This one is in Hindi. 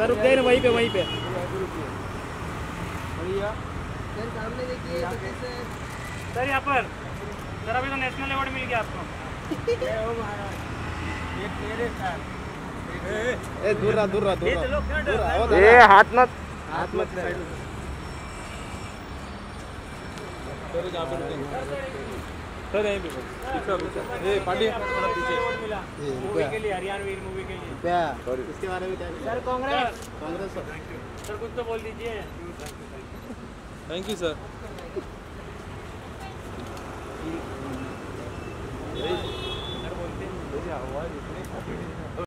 सर रुक गए ना वहीं पे सर सामने देखिए सर यहाँ पर सर अभी तो नेशनल अवार्ड मिल गया आपको। दूर रहा ये हाथ मत सर यहाँ पे रुकेंगे सर यहीं पे ये पार्टी थोड़ा पीछे मूवी के लिए हरियाणवी मूवी के लिए क्या इसके बारे में क्या सर कांग्रेस सर कुछ तो बोल दीजिए। Thank you sir